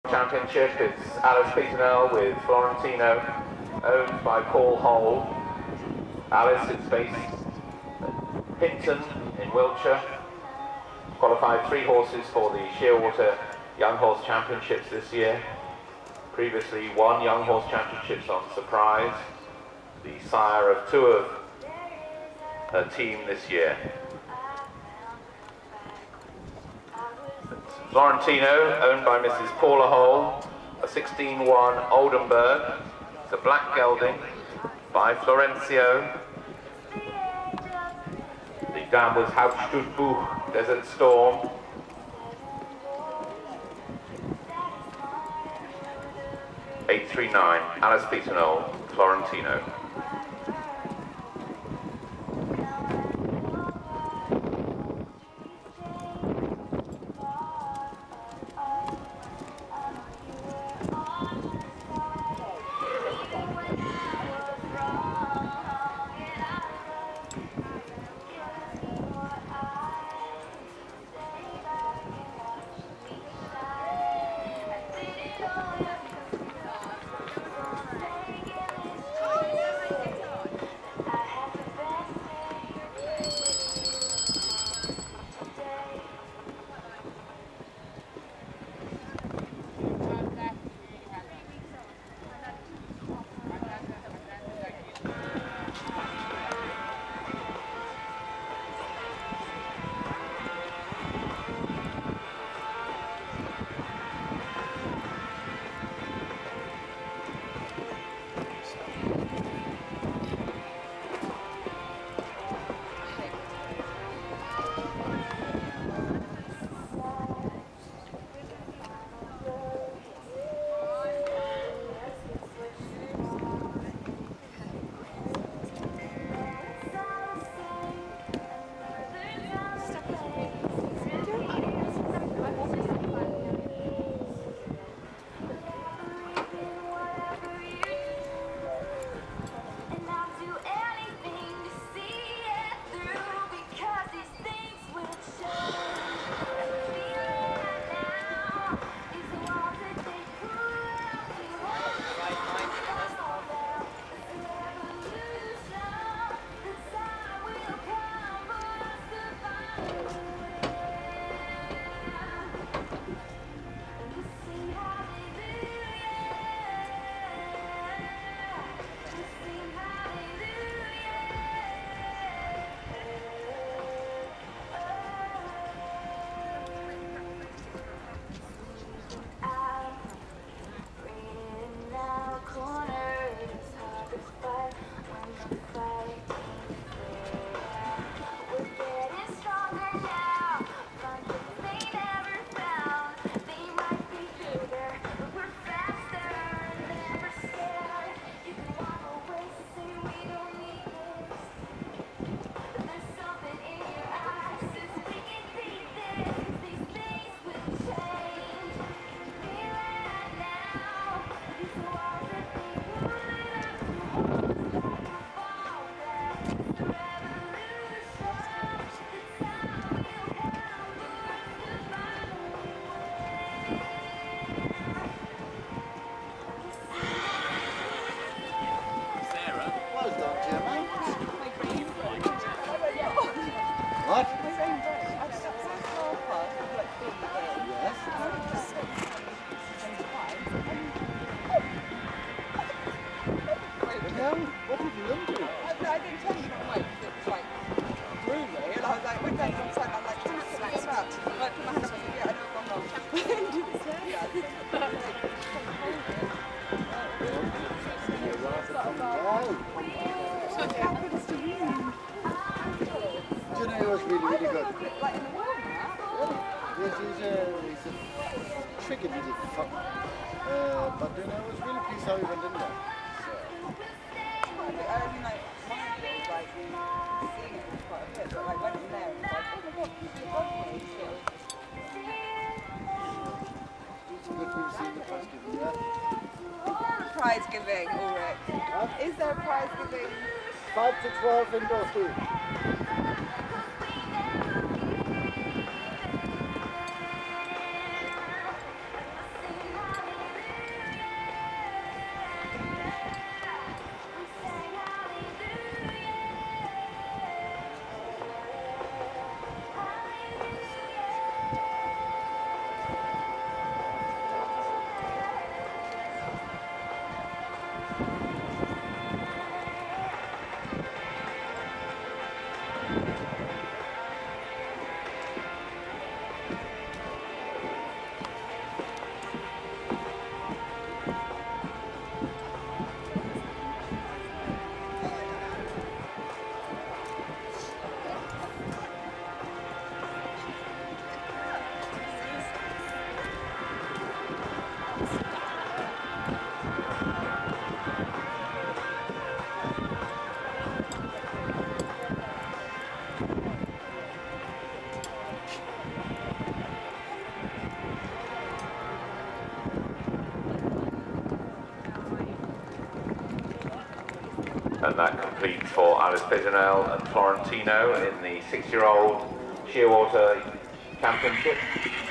Championship is Alice Peternow with Florentino, owned by Paul Hole. Alice is based at Hinton in Wiltshire. Qualified 3 horses for the Shearwater Young Horse Championships this year. Previously won Young Horse Championships on Surprise, the sire of 2 of her team this year. Florentino, owned by Mrs. Paula Hole, a 16-1 Oldenburg. It's a black gelding by Florencio. The dam was Hauptstadtbuch Desert Storm. (839) Alice Peternow, Florentino. What? What did you into? I didn't tell you from like, it was like, through me, and I was like, we're going outside, and I'm like, can I sit like that? And I put my hand up, I said, yeah, I know I'm wrong. What happens to you? Do you know it was really good? Like in the world, He's a tricky little fuck. But you know, it was really pleased how he went in there. I mean, like, mine was like, seeing it was quite a bit, but like, went in there and was like, oh my god, the Broadway is still. It's good to see the prize giving, yeah? Prize giving, Ulrich. Huh? Is there a prize giving? 5 to 12 indoor food. And that completes for Alice Pigeonelle and Florentino in the 6-year-old Shearwater Championship.